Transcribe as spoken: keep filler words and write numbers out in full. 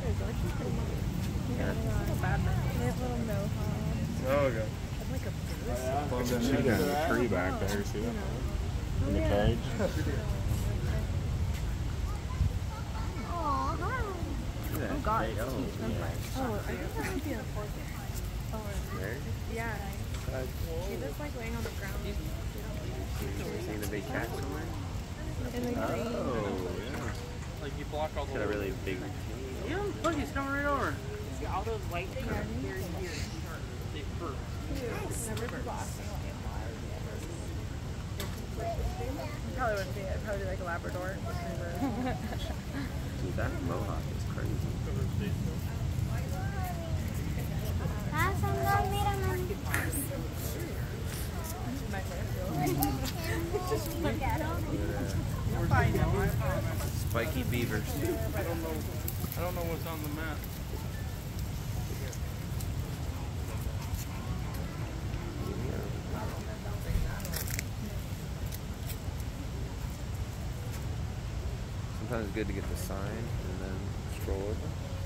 Yeah. They have little mohawks. Oh, okay. Like a bird. Well, She's then, got a tree back there, see that? In the cage. Oh, God. Oh, Oh, I think that would be a fourth. Oh, there? yeah. She's just like laying on the ground. You seen the big cat somewhere? In the green. Oh, yeah. like you block all the Got a really big. Yeah, look, he's coming right over. See all those white things are very weird. They fur. Remember people asking what animal I would be. Probably wouldn't be it. I'd probably be like a Labrador. Dude, that mohawk is crazy. Just look at them. Spiky beavers. I don't know. I don't know what's on the map. Sometimes it's good to get the sign and then scroll over.